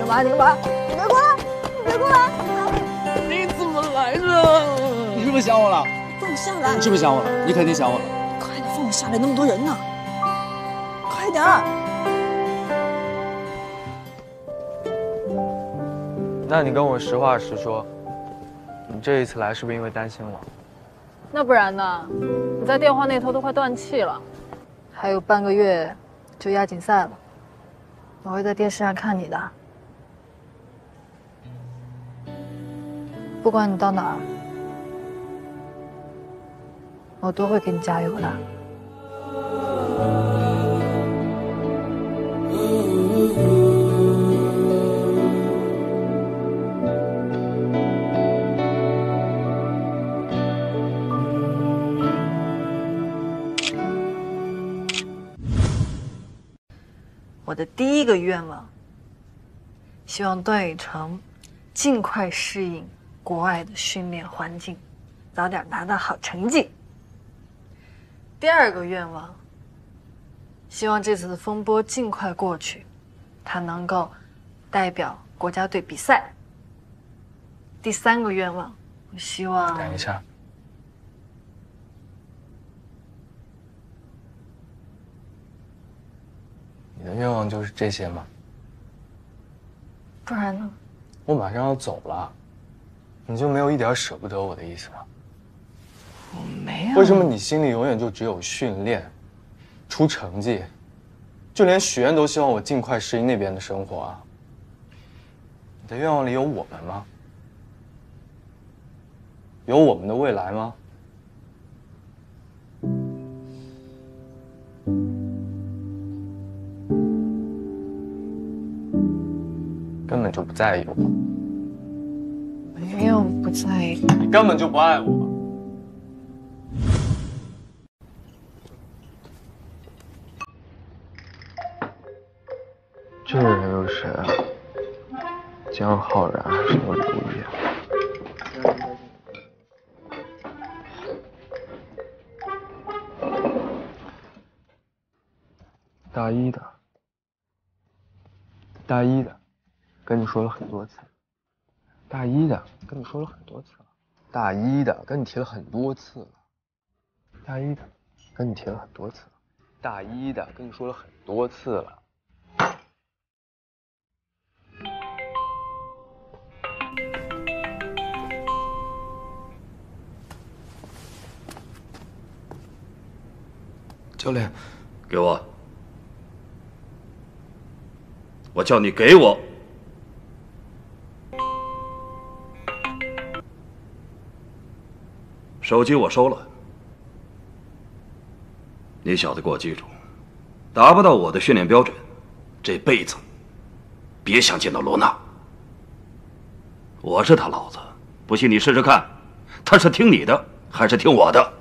嘛？你干嘛？你别过来！你别过来！ 你怎么来的？ 你是不是想我了？ 放我下来！ 你是不是想我了？你肯定想我了。 快点放我下来，那么多人呢！快点儿！ 那你跟我实话实说，你这一次来是不是因为担心我？ 那不然呢？你在电话那头都快断气了，还有半个月就亚锦赛了，我会在电视上看你的。不管你到哪儿，我都会给你加油的。我的第一个愿望，希望段雨成尽快适应国外的训练环境，早点拿到好成绩。第二个愿望，希望这次的风波尽快过去，他能够代表国家队比赛。第三个愿望，我希望…… 等一下。你的愿望就是这些吗？ 不然呢？ 我马上要走了，你就没有一点舍不得我的意思吗？ 我没有。 为什么你心里永远就只有训练、出成绩？就连许愿都希望我尽快适应那边的生活啊！你的愿望里有我们吗？有我们的未来吗？根本就不在意我， 没有不在意， 你根本就不爱我。这人又是谁啊？江浩然还是我刘烨？大一的，大一的。跟你说了很多次，大一的跟你说了很多次了，大一的跟你提了很多次了，大一的跟你提了很多次了，大一的跟你说了很多次了。 教练， 给我！我叫你给我！手机我收了，你小子给我记住，达不到我的训练标准，这辈子别想见到罗娜。我是他老子，不信你试试看，他是听你的还是听我的？